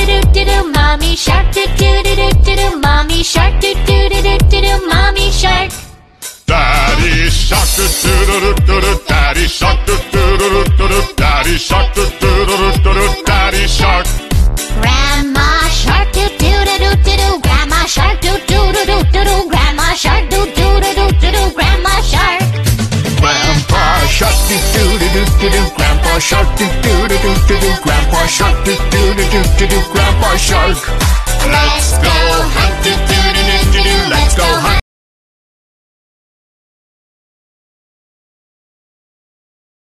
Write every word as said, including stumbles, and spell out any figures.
do do do, mommy shark do do do do do do, mommy shark do do do do do do, mommy shark. Daddy shark do do do do do, daddy shark do do do do do, daddy shark do do do do do, daddy shark. Grandma shark do do do do do do, grandma shark do do do do do do, grandma shark do do do do do do, grandma shark. Grandpa shark do do do do do do, grandpa shark do do do do do do, grandpa shark do do do do do do, grandpa shark. Let's go hunt do do do do do, let's go hunt.